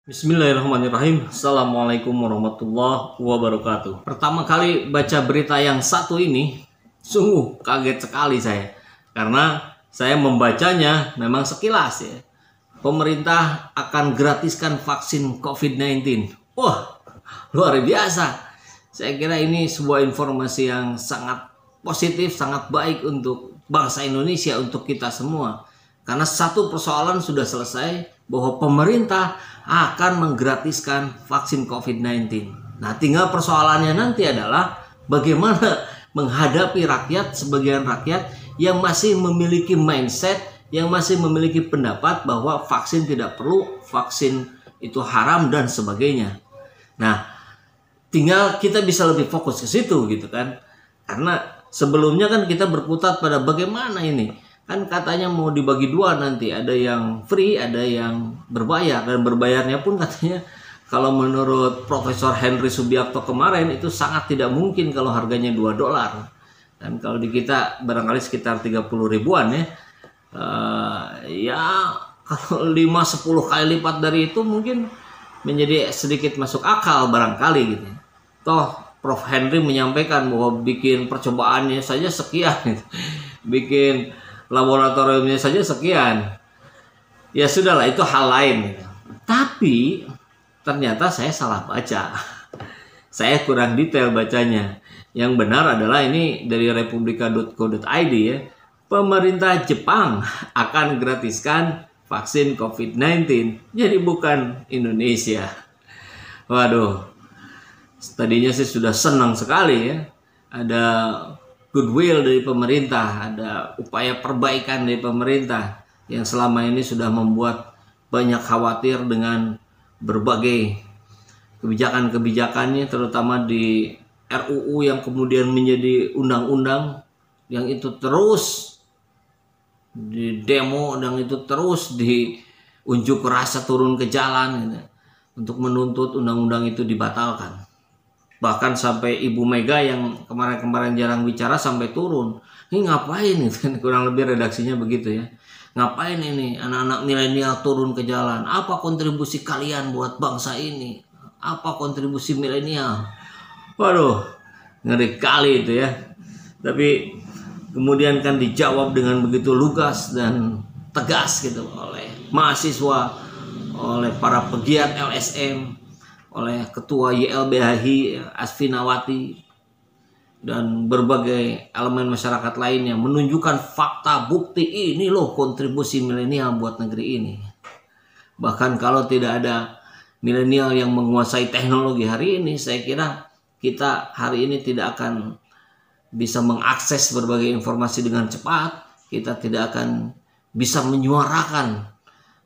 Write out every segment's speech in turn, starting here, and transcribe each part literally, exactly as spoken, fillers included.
Bismillahirrahmanirrahim. Assalamualaikum warahmatullahi wabarakatuh. Pertama kali baca berita yang satu ini, sungguh kaget sekali saya. Karena saya membacanya memang sekilas ya. Pemerintah akan gratiskan vaksin covid sembilan belas. Wah, luar biasa. Saya kira ini sebuah informasi yang sangat positif, sangat baik untuk bangsa Indonesia, untuk kita semua. Karena satu persoalan sudah selesai, bahwa pemerintah akan menggratiskan vaksin covid sembilan belas. Nah, tinggal persoalannya nanti adalah bagaimana menghadapi rakyat, sebagian rakyat yang masih memiliki mindset, yang masih memiliki pendapat bahwa vaksin tidak perlu, vaksin itu haram dan sebagainya. Nah, tinggal kita bisa lebih fokus ke situ gitu kan. Karena sebelumnya kan kita berkutat pada bagaimana ini. Kan katanya mau dibagi dua nanti, ada yang free, ada yang berbayar, dan berbayarnya pun katanya kalau menurut Profesor Henry Subiakto kemarin itu sangat tidak mungkin kalau harganya dua dolar. Dan kalau di kita barangkali sekitar tiga puluh ribuan ya. Uh, ya kalau lima sepuluh kali lipat dari itu mungkin menjadi sedikit masuk akal barangkali gitu. Toh Prof Henry menyampaikan bahwa bikin percobaannya saja sekian gitu. Bikin laboratoriumnya saja sekian. Ya sudahlah, itu hal lain gitu. Tapi ternyata saya salah baca. Saya kurang detail bacanya. Yang benar adalah ini dari republika dot co dot i d ya. Pemerintah Jepang akan gratiskan vaksin covid sembilan belas. Jadi bukan Indonesia. Waduh. Tadinya sih sudah senang sekali ya. Ada goodwill dari pemerintah, ada upaya perbaikan dari pemerintah yang selama ini sudah membuat banyak khawatir dengan berbagai kebijakan-kebijakannya, terutama di R U U yang kemudian menjadi undang-undang, yang itu terus di demo dan itu terus diunjuk rasa turun ke jalan gitu, untuk menuntut undang-undang itu dibatalkan. Bahkan sampai Ibu Mega yang kemarin-kemarin jarang bicara sampai turun. Ini ngapain gitu? Kurang lebih redaksinya begitu ya. Ngapain ini anak-anak milenial turun ke jalan? Apa kontribusi kalian buat bangsa ini? Apa kontribusi milenial? Waduh, ngeri kali itu ya. Tapi kemudian kan dijawab dengan begitu lugas dan tegas gitu oleh mahasiswa, oleh para pegiat L S M, oleh Ketua Y L B H I Asfinawati, dan berbagai elemen masyarakat lainnya, menunjukkan fakta bukti ini loh kontribusi milenial buat negeri ini. Bahkan kalau tidak ada milenial yang menguasai teknologi hari ini, saya kira kita hari ini tidak akan bisa mengakses berbagai informasi dengan cepat. Kita tidak akan bisa menyuarakan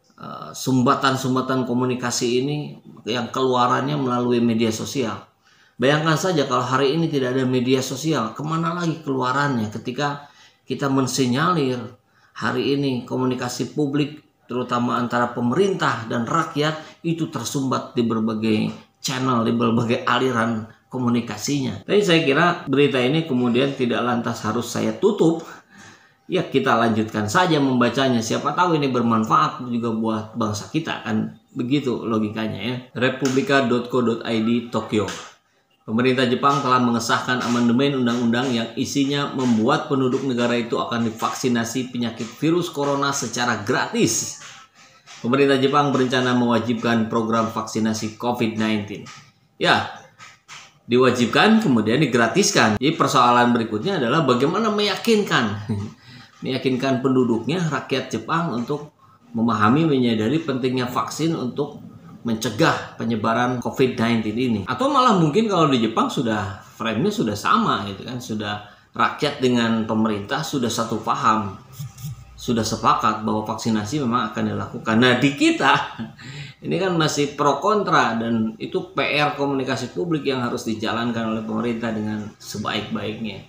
sumbatan-sumbatan komunikasi ini yang keluarannya melalui media sosial. Bayangkan saja kalau hari ini tidak ada media sosial, kemana lagi keluarannya ketika kita mensinyalir hari ini komunikasi publik terutama antara pemerintah dan rakyat itu tersumbat di berbagai channel, di berbagai aliran komunikasinya. Tapi saya kira berita ini kemudian tidak lantas harus saya tutup. Ya kita lanjutkan saja membacanya, siapa tahu ini bermanfaat juga buat bangsa kita, kan begitu logikanya ya. republika dot co dot i d Tokyo. Pemerintah Jepang telah mengesahkan amandemen undang-undang yang isinya membuat penduduk negara itu akan divaksinasi penyakit virus corona secara gratis. Pemerintah Jepang berencana mewajibkan program vaksinasi covid sembilan belas. Ya, diwajibkan kemudian digratiskan. Jadi persoalan berikutnya adalah bagaimana meyakinkan meyakinkan penduduknya, rakyat Jepang, untuk memahami, menyadari pentingnya vaksin untuk mencegah penyebaran covid sembilan belas ini. Atau malah mungkin kalau di Jepang sudah frame-nya sudah sama gitu kan, sudah rakyat dengan pemerintah sudah satu paham, sudah sepakat bahwa vaksinasi memang akan dilakukan. Nah di kita ini kan masih pro kontra, dan itu P R komunikasi publik yang harus dijalankan oleh pemerintah dengan sebaik-baiknya.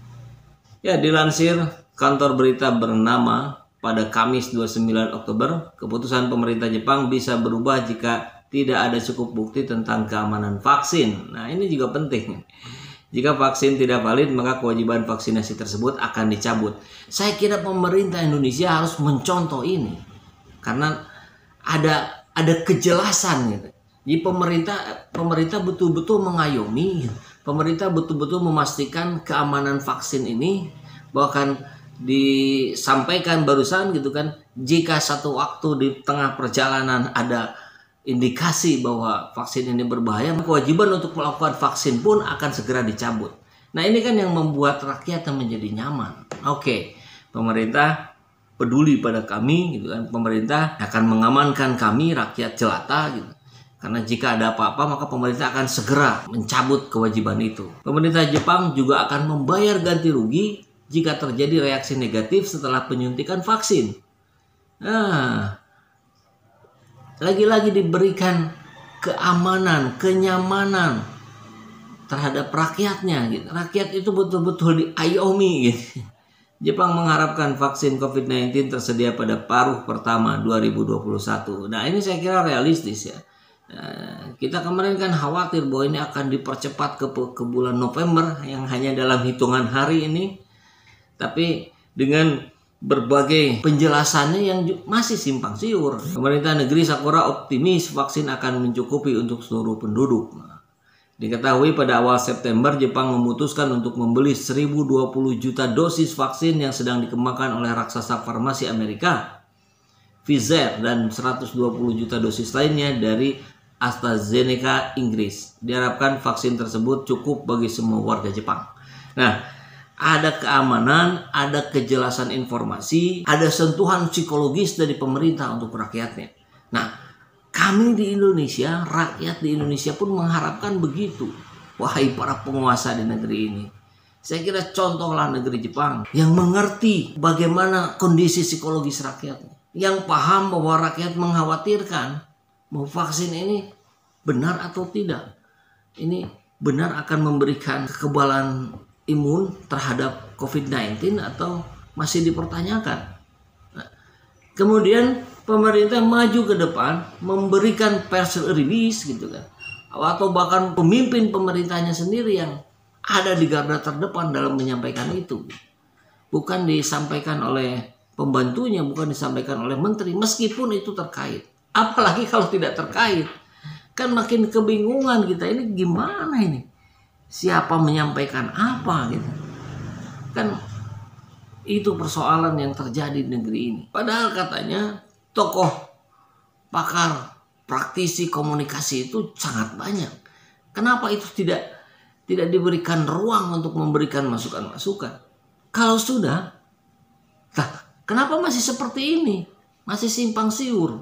Ya, dilansir kantor berita bernama pada Kamis dua puluh sembilan Oktober, keputusan pemerintah Jepang bisa berubah jika tidak ada cukup bukti tentang keamanan vaksin. Nah, ini juga penting. Jika vaksin tidak valid, maka kewajiban vaksinasi tersebut akan dicabut. Saya kira pemerintah Indonesia harus mencontoh ini. Karena ada ada kejelasan gitu. Jadi pemerintah pemerintah betul-betul mengayomi, pemerintah betul-betul memastikan keamanan vaksin ini, bahkan disampaikan barusan gitu kan, jika satu waktu di tengah perjalanan ada indikasi bahwa vaksin ini berbahaya, kewajiban untuk melakukan vaksin pun akan segera dicabut. Nah ini kan yang membuat rakyat menjadi nyaman. Oke, pemerintah peduli pada kami gitu kan, pemerintah akan mengamankan kami rakyat jelata gitu. Karena jika ada apa-apa maka pemerintah akan segera mencabut kewajiban itu. Pemerintah Jepang juga akan membayar ganti rugi jika terjadi reaksi negatif setelah penyuntikan vaksin. Nah, lagi-lagi diberikan keamanan, kenyamanan terhadap rakyatnya gitu. Rakyat itu betul-betul diayomi gitu. Jepang mengharapkan vaksin covid sembilan belas tersedia pada paruh pertama dua ribu dua puluh satu. Nah, ini saya kira realistis ya. Nah, kita kemarin kan khawatir bahwa ini akan dipercepat ke, ke bulan November yang hanya dalam hitungan hari ini. Tapi dengan berbagai penjelasannya yang masih simpang siur. Pemerintah negeri Sakura optimis vaksin akan mencukupi untuk seluruh penduduk. Nah, diketahui pada awal September Jepang memutuskan untuk membeli seribu dua puluh juta dosis vaksin yang sedang dikembangkan oleh raksasa farmasi Amerika, Pfizer, dan seratus dua puluh juta dosis lainnya dari AstraZeneca Inggris. Diharapkan vaksin tersebut cukup bagi semua warga Jepang. Nah, ada keamanan, ada kejelasan informasi, ada sentuhan psikologis dari pemerintah untuk rakyatnya. Nah, kami di Indonesia, rakyat di Indonesia pun mengharapkan begitu. Wahai para penguasa di negeri ini. Saya kira contohlah negeri Jepang yang mengerti bagaimana kondisi psikologis rakyatnya. Yang paham bahwa rakyat mengkhawatirkan bahwa vaksin ini benar atau tidak. Ini benar akan memberikan kekebalan imun terhadap covid sembilan belas atau masih dipertanyakan. Nah, kemudian pemerintah maju ke depan memberikan press release gitu kan, atau bahkan pemimpin pemerintahnya sendiri yang ada di garda terdepan dalam menyampaikan itu, bukan disampaikan oleh pembantunya, bukan disampaikan oleh menteri, meskipun itu terkait. Apalagi kalau tidak terkait, kan makin kebingungan kita, ini gimana ini? Siapa menyampaikan apa gitu. Kan itu persoalan yang terjadi di negeri ini. Padahal katanya tokoh pakar praktisi komunikasi itu sangat banyak. Kenapa itu tidak tidak diberikan ruang untuk memberikan masukan-masukan? Kalau sudah, nah, kenapa masih seperti ini? Masih simpang siur.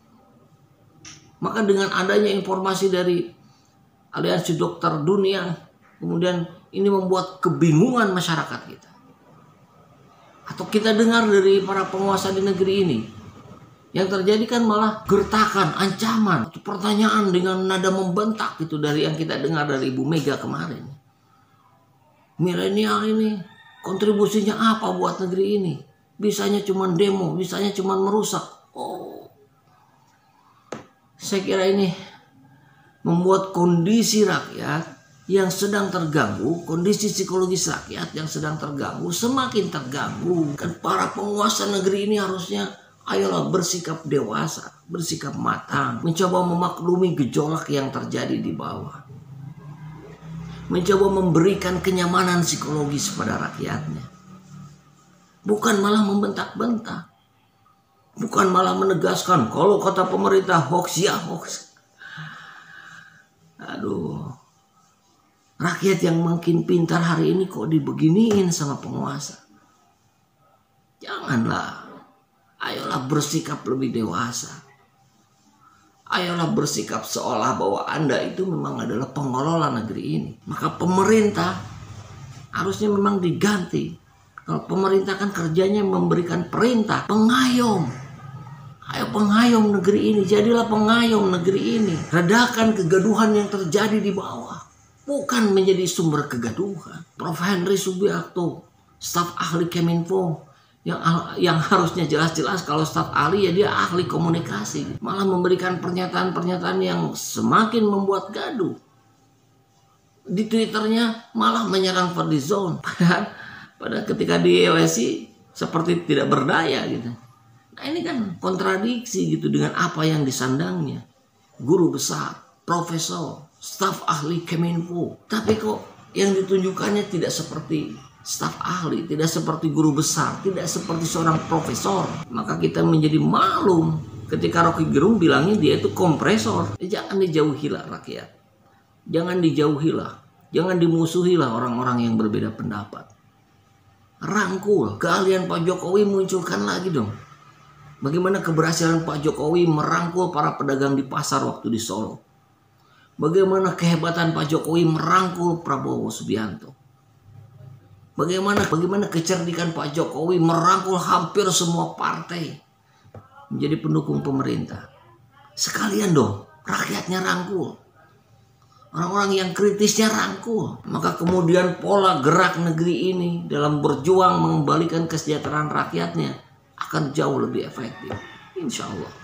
Maka dengan adanya informasi dari Aliansi Dokter Dunia, kemudian ini membuat kebingungan masyarakat kita. Atau kita dengar dari para penguasa di negeri ini, yang terjadi kan malah gertakan, ancaman, atau pertanyaan dengan nada membentak gitu dari yang kita dengar dari Ibu Mega kemarin. Milenial ini kontribusinya apa buat negeri ini? Bisanya cuma demo, bisanya cuma merusak. Oh, saya kira ini membuat kondisi rakyat yang sedang terganggu, kondisi psikologis rakyat yang sedang terganggu semakin terganggu. Kan para penguasa negeri ini harusnya ayolah bersikap dewasa, bersikap matang, mencoba memaklumi gejolak yang terjadi di bawah, mencoba memberikan kenyamanan psikologis pada rakyatnya, bukan malah membentak-bentak, bukan malah menegaskan kalau kata pemerintah hoax ya hoax. Aduh, rakyat yang makin pintar hari ini kok dibeginiin sama penguasa. Janganlah. Ayolah bersikap lebih dewasa. Ayolah bersikap seolah bahwa Anda itu memang adalah pengelola negeri ini. Maka pemerintah harusnya memang diganti. Kalau pemerintah kan kerjanya memberikan perintah, pengayom. Ayo pengayom negeri ini, jadilah pengayom negeri ini. Redakan kegaduhan yang terjadi di bawah. Bukan menjadi sumber kegaduhan. Profesor Henry Subiakto, staf ahli Keminfo, yang yang harusnya jelas-jelas kalau staf ahli ya dia ahli komunikasi, malah memberikan pernyataan-pernyataan yang semakin membuat gaduh. Di Twitternya malah menyerang Fadlizon, padahal pada ketika di E O S I seperti tidak berdaya gitu. Nah, ini kan kontradiksi gitu dengan apa yang disandangnya. Guru besar, profesor, staf ahli Kemenko. Tapi kok yang ditunjukkannya tidak seperti staf ahli, tidak seperti guru besar, tidak seperti seorang profesor. Maka kita menjadi maklum ketika Rocky Gerung bilangnya dia itu kompresor. Jangan dijauhilah rakyat. Jangan dijauhilah. Jangan dimusuhilah orang-orang yang berbeda pendapat. Rangkul. Keahlian Pak Jokowi munculkan lagi dong. Bagaimana keberhasilan Pak Jokowi merangkul para pedagang di pasar waktu di Solo. Bagaimana kehebatan Pak Jokowi merangkul Prabowo Subianto. Bagaimana bagaimana kecerdikan Pak Jokowi merangkul hampir semua partai menjadi pendukung pemerintah. Sekalian dong, rakyatnya rangkul. Orang-orang yang kritisnya rangkul. Maka kemudian pola gerak negeri ini dalam berjuang mengembalikan kesejahteraan rakyatnya akan jauh lebih efektif. Insya Allah.